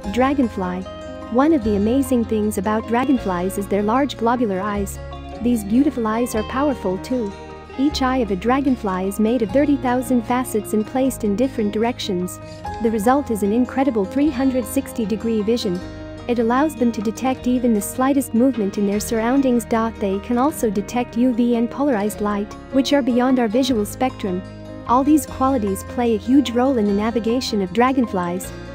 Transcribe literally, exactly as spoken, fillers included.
Dragonfly. One of the amazing things about dragonflies is their large globular eyes. These beautiful eyes are powerful too. Each eye of a dragonfly is made of thirty thousand facets and placed in different directions. The result is an incredible three hundred sixty degree vision. It allows them to detect even the slightest movement in their surroundings. They can also detect U V and polarized light, which are beyond our visual spectrum. All these qualities play a huge role in the navigation of dragonflies.